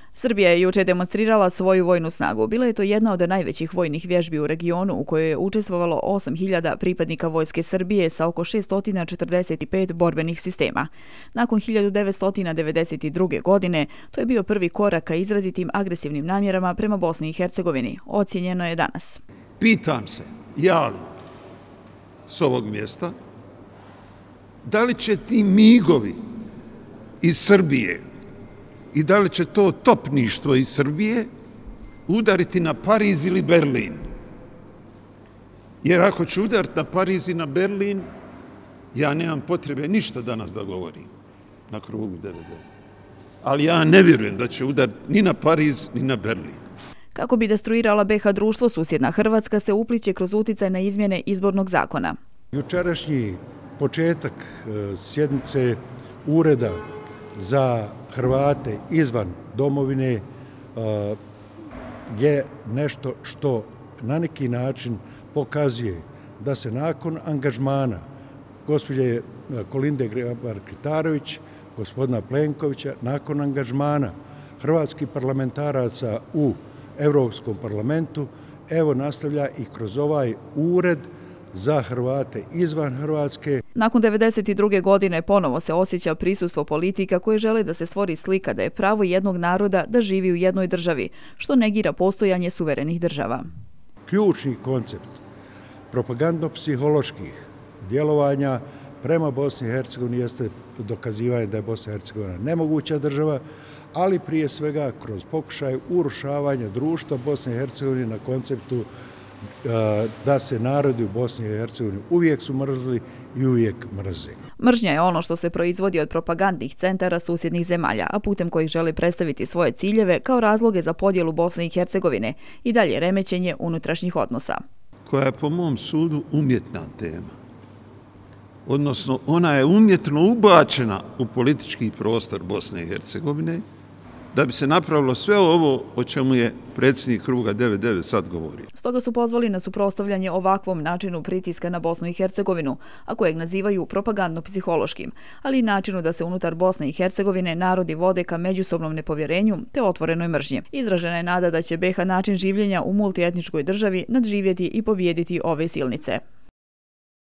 Srbija je juče demonstrirala svoju vojnu snagu. Bila je to jedna od najvećih vojnih vježbi u regionu u kojoj je učestvovalo 8.000 pripadnika Vojske Srbije sa oko 645 borbenih sistema. Nakon 1992. godine to je bio prvi korak ka izrazitim agresivnim namjerama prema Bosni i Hercegovini, ocijenjeno je danas. Pitam se javno s ovog mjesta da li će ti migovi iz Srbije i da li će to topništvo iz Srbije udariti na Pariz ili Berlin. Jer ako će udariti na Pariz i na Berlin, ja nemam potrebe ništa danas da govorim na krugu 99. Ali ja ne vjerujem da će udariti ni na Pariz ni na Berlin. Kako bi destruirala BiH društvo, susjedna Hrvatska se upliće kroz uticaj na izmjene izbornog zakona. Jučerašnji početak sjednice Ureda za Hrvate izvan domovine je nešto što na neki način pokazuje da se nakon angažmana gospođe Kolinde Grabar-Kitarović, gospodina Plenkovića, nakon angažmana hrvatskih parlamentaraca u Europskom parlamentu, evo nastavlja i kroz ovaj ured za Hrvate izvan Hrvatske. Nakon 1992. godine ponovo se osjeća prisustvo politika koje žele da se stvori slika da je pravo jednog naroda da živi u jednoj državi, što negira postojanje suverenih država. Ključni koncept propagandno-psiholoških djelovanja prema Bosni i Hercegovini jeste dokazivanje da je Bosna i Hercegovina nemoguća država, ali prije svega kroz pokušaj urušavanja društva Bosne i Hercegovine na konceptu da se narodi u Bosni i Hercegovini uvijek su mrzli i uvijek mrze. Mržnja je ono što se proizvodi od propagandnih centara susjednih zemalja, a putem kojih žele predstaviti svoje ciljeve kao razloge za podjelu Bosne i Hercegovine i dalje remećenje unutrašnjih odnosa. Koja je po mom sudu umjetna tema. Odnosno, ona je umjetno ubačena u politički prostor Bosne i Hercegovine da bi se napravilo sve ovo o čemu je predsjednik kruga 99 sad govori. Stoga su pozvali na suprotstavljanje ovakvom načinu pritiska na Bosnu i Hercegovinu, a kojeg nazivaju propagandno-psihološkim, ali i načinu da se unutar Bosne i Hercegovine narodi vode ka međusobnom nepovjerenju te otvorenoj mržnje. Izražena je nada da će BiH način življenja u multietničkoj državi nadživjeti i pobijediti ove silnice.